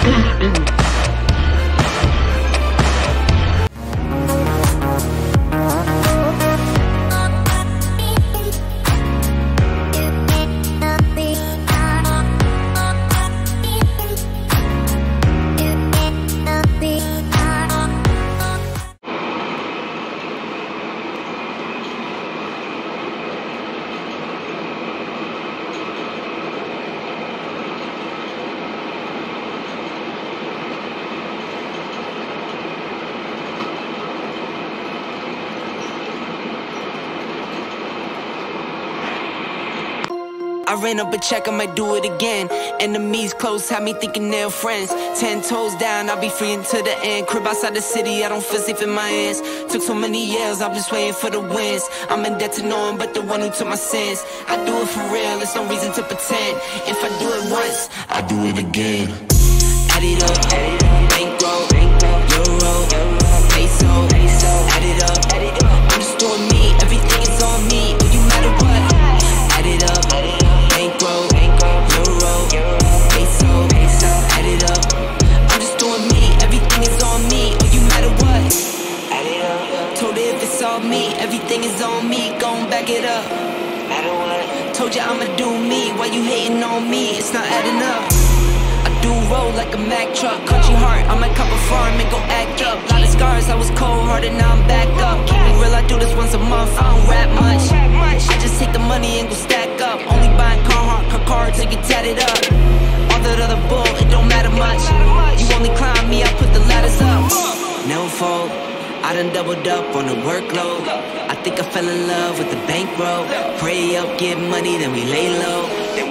I ran up a check, I might do it again. Enemies close, had me thinking they're friends. 10 toes down, I'll be free until the end. Crib outside the city, I don't feel safe in my hands. Took so many years, I'm just waiting for the wins. I'm in debt to no one but the one who took my sins. I do it for real, there's no reason to pretend. If I do it once, I do it again. Add it up, bankroll, euro, peso, add it up. I'm just doing me, everything is on me, but you matter what. Add it up, bankroll, euro, peso, add it up. I'm just doing me, everything is on me, but you matter what. Add it up. Told her if it's all me, everything is on me, gon' back it up. Matter what. Told you I'ma do me, why you hating on me? It's not adding up. I do roll like a Mack truck, country heart, I might cop a farm and go act up. Lot of scars, I was cold-hearted, now I'm back up. Keep it real, I do this once a month, I don't rap much. I just take the money and go stack up. Only buying cards and get tatted up. All that other bull, it don't matter much. You only climb me, I put the ladders up. Never fold, I done doubled up on the workload. I think I fell in love with the bankroll. Pray up, get money, then we lay low. Add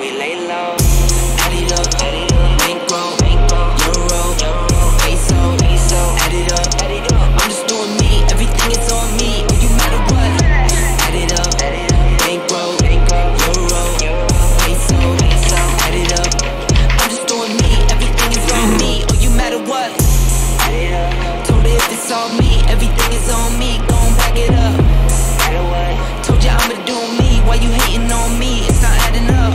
it up, bankroll, euro, peso, add it up. I'm just doing me, everything is on me, but you matter what. Add it up, bankroll, euro, peso, add it up. I'm just doing me, everything is on me, or you matter what. Told her if it's all me, everything is on me, gon' back it up. Told you I'ma do me, why you hating on me? It's not adding up.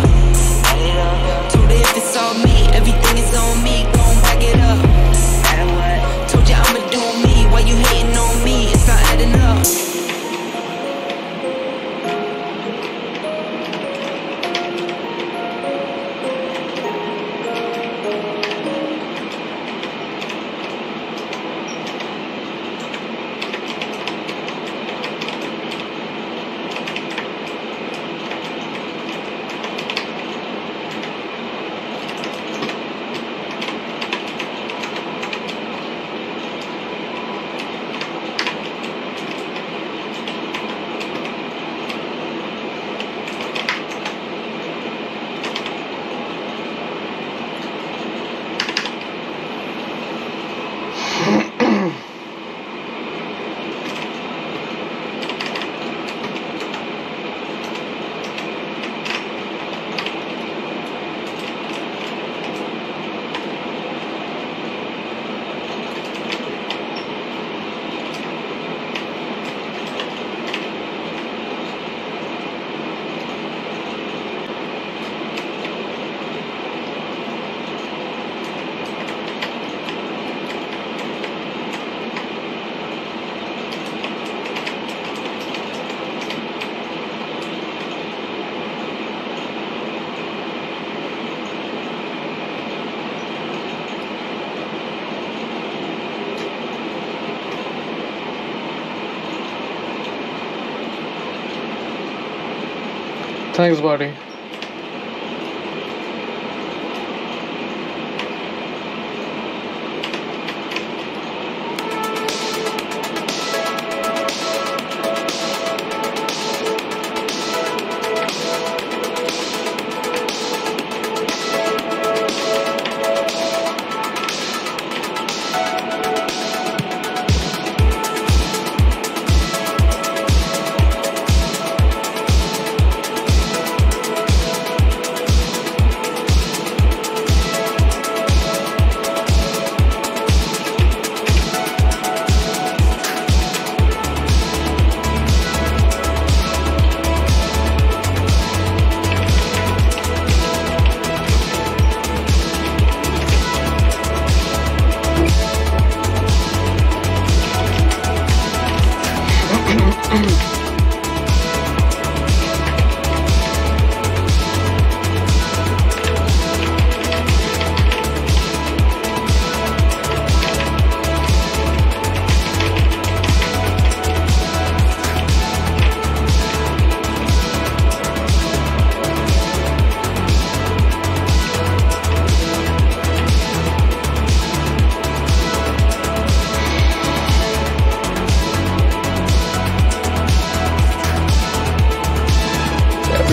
Told her if it's all me, everything is on me, gon' back it up. Told you I'ma do me, why you hating on me? It's not adding up. Thanks, buddy.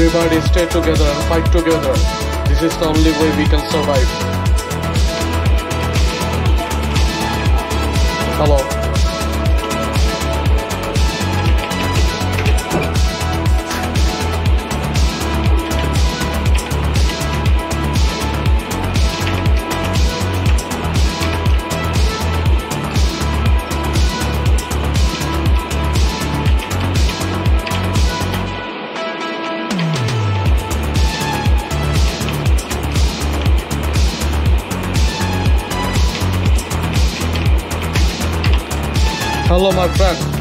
everybody stay together and fight together. This is the only way we can survive. Hello. Hello my friend.